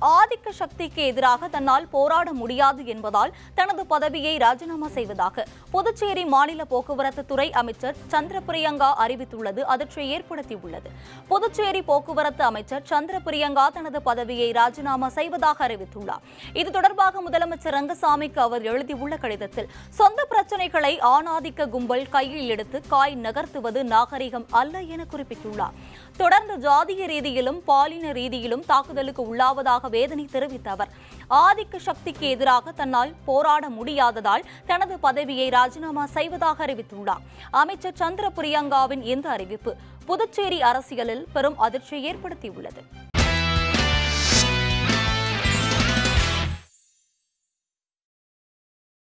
ஆதிக்க சக்திக்கு எதிராக தன்னால் போராட முடியாது என்பதால் தனது பதவியை ராஜினாமா செய்வதாக புதுச்சேரி மாநில போக்குவரத்து துறை அமைச்சர் சந்திர பிரியங்கா அறிவித்துள்ளது அதிர்ச்சியை ஏற்படுத்தியுள்ளது. புதுச்சேரி போக்குவரத்து அமைச்சர் சந்திர பிரியங்கா தனது பதவியை ராஜினாமா செய்வதாக அறிவித்துள்ளார். இது தொடர்பாக முதலமைச்சர் ரங்கசாமிக்கு அவர் எழுதியுள்ள கடிதத்தில் சொந்த பிரச்சினைகளை ஆணாதிக்க கும்பல் கையில் எடுத்து காய் நகர்த்துவது நாகரிகம் அல்ல என குறிப்பிட்டுள்ளார். தொடர்ந்து ஜாதிய ரீதியிலும் பாலின ரீதியிலும் தாக்குதலுக்கு உள்ளாவதாக வேதனை தெரிவித்த அவர் ஆதிக்க சக்திக்கு எதிராக தன்னால் போராட முடியாததால் தனது பதவியை ராஜினாமா செய்வதாக அறிவித்துள்ளார். அமைச்சர் சந்திர பிரியங்காவின் இந்த அறிவிப்பு புதுச்சேரி அரசியலில் பெரும் அதிர்ச்சியை ஏற்படுத்தியுள்ளது.